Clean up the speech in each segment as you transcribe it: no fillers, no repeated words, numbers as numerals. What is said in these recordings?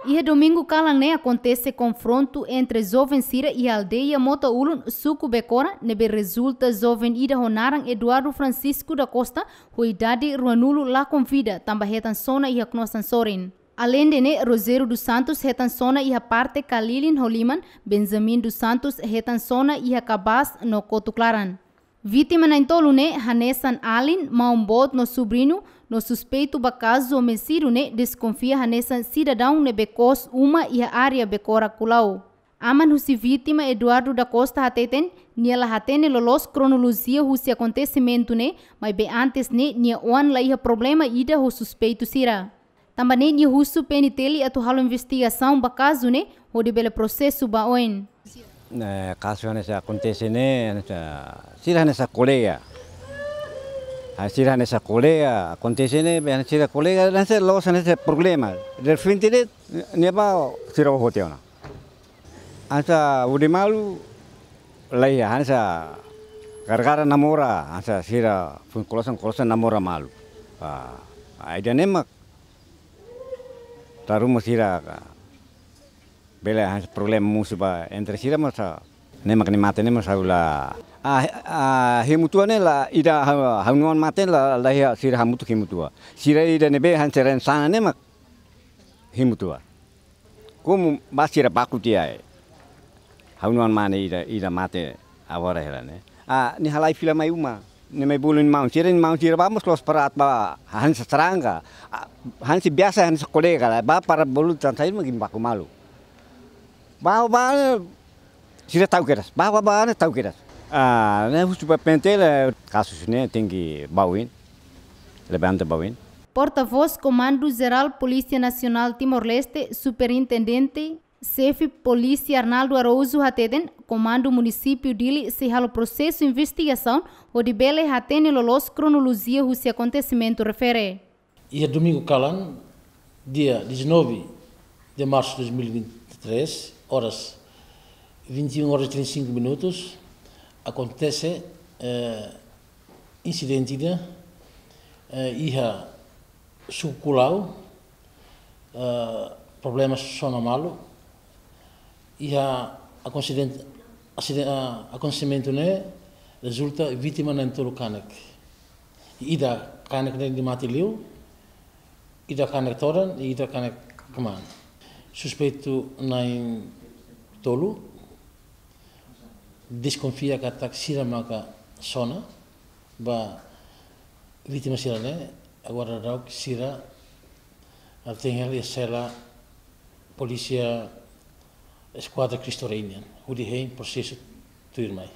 E domingo calang né acontece confronto entre jovem Sira e aldeia Mota Ulun Suku Becora, nebe resulta jovem ida honarang Eduardo Francisco da Costa, huidade Ruanulo lá convida, também retan sona e aknosan sorin. Além de né, Rosério dos Santos retan sona e a parte Kalilin Holiman, Benjamin dos Santos retan sona e a Cabas no Cotuclaran. Vítima na intolo né, Hanessan Alin, maumbot no sobrinho, no suspeito bakazo homicídio né, desconfia Hanessan cidadão ne becos uma e a área becora culau. Aman husi vítima Eduardo da Costa hateten, niela hatene lolos cronologia husi acontecimento né, mas bem antes né, nia oan la ia problema ida o suspeito sira. Também nia husu peniteli atu halo investigação bakazo né, o de bele processo baoen. Caso nessa acontece né, sira nessa colega. Sira nessa colega acontece né, sira colega nessa losa nessa problema. De frente de neba sira o hotel na. Asa udi malu lai hansa gara-gara namora asa sira fun kolosan namora malu. Aida nemak tarumo sira bela hans problem musuh ba entre sira masa nemak ni mate nemak saula himutua ne la ida hanuan mate la ya sira hamutu himutua sira ida nebe hans ren sana nemak himutua kum basira bakutia hanuan mane ida mate awara helane ni halai fila mai uma ne mai bulun mau sira vamos los parat ba hans serangga hans biasa hans kolega ba para bulu tantai magin baku malu. Bawa sira tahu keras, bawa tahu keras. Né supaya pentel kasus ini tinggi bawin, levanta bawin. Porta-voz Comando Geral Polícia Nacional Timor-Leste, Superintendente Chefe Polícia Arnaldo Araújo hateden, Comando Município dele se halo processo investigação, o de bele hatene lolos cronologia o se acontecimento refere. E domingo calan, dia 19 de março de 2023, horas 21h35, acontece incidente iha sukulau problemas sonamalo iha acontecimento ne resulta vítima na entolo kanek ida kanek ne di mati liu ida kanek toran ida kanek keman suspeito na tolu desconfia que tak sira maka sona ba vítima sira ne agora rau sira artengel e sela polícia esquadra cristoreinian udi hein processo tuirmai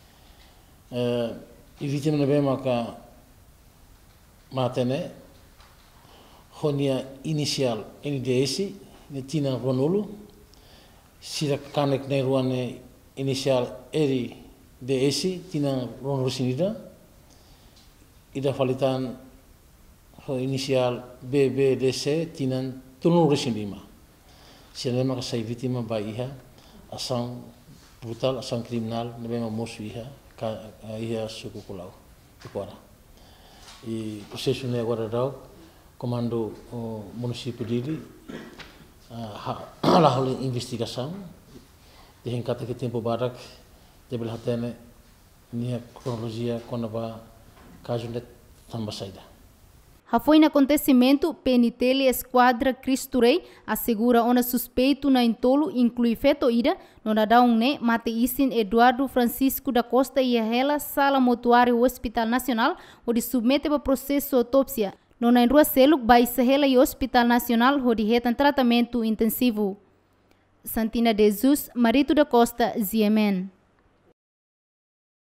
e vítima ne maka matene honia inicial NDS ne tina ronulu sira kanek ne ruane inisial eri DS tina ronulu sinida ida falitan ho inisial BBDC tina tunulu sinima sira maka sai vítima ba iha ação brutal ação criminal ne bema mosu iha iha suku pulau agora e processo ne agora dau comando município dele lá investigação de encata que tempo barak de belhatene nia cronologia quando ba caso de tambasaida. Foi no acontecimento, penitele esquadra Cristurei assegura ona suspeito na intolo inclui feto ida no nadaung ne mate isin Eduardo Francisco da Costa e ela sala mortuário Hospital Nacional onde submete para processo autópsia. No na rua Seluk vai sehela e Hospital Nacional onde retan tratamento intensivo. Santina de Jesus, Marito da Costa, ZMN.